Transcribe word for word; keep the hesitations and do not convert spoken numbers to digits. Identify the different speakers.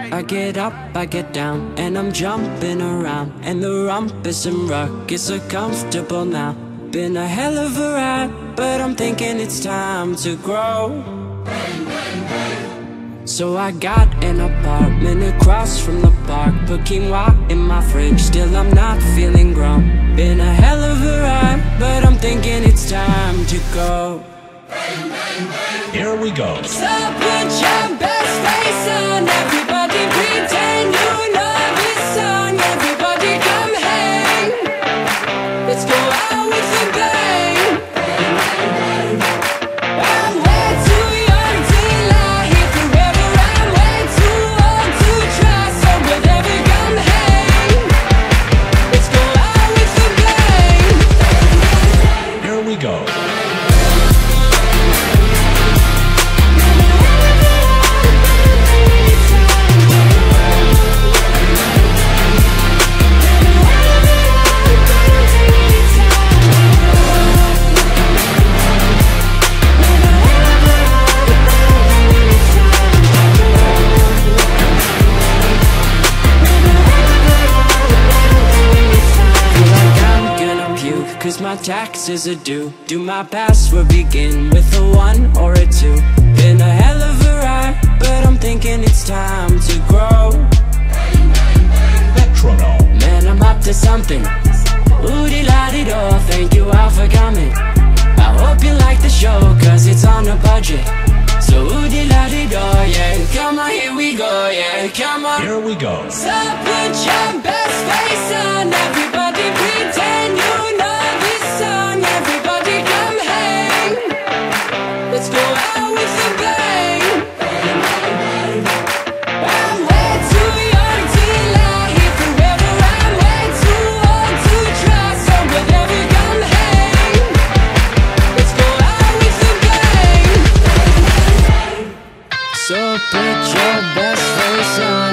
Speaker 1: I get up, I get down, and I'm jumping around, and the rumpus and ruck is so comfortable now. Been a hell of a ride, but I'm thinking it's time to grow. So I got an apartment across from the park, put quinoa in my fridge, still I'm not feeling grown. Been a hell of a ride, but I'm thinking it's time to go.
Speaker 2: Here we go.
Speaker 1: So put your best face on, everybody pretend you know this song. Everybody come hang, let's go out with a bang. I'm way too young till I hit forever. I'm way too old to try, so whatever, come hang, let's go out with a bang.
Speaker 2: Here we go.
Speaker 1: Cause my taxes are due. Do my password begin with a one or a two? Been a hell of a ride, but I'm thinking it's time to grow.
Speaker 2: Metronome.
Speaker 1: Man, I'm up to something. Ooh-dee-la-dee-do, thank you all for coming. I hope you like the show, cause it's on a budget. So ooh-dee-la-dee-do, yeah. Come on, here we go, yeah. Come on.
Speaker 2: Here we go.
Speaker 1: So put your best face on, everybody pretend you know this song. Everybody come hang, let's go out with a bang. I'm way too young till I hit forever. I'm way too old to try, so whatever, come hang, let's go out with a bang. So put your best face on.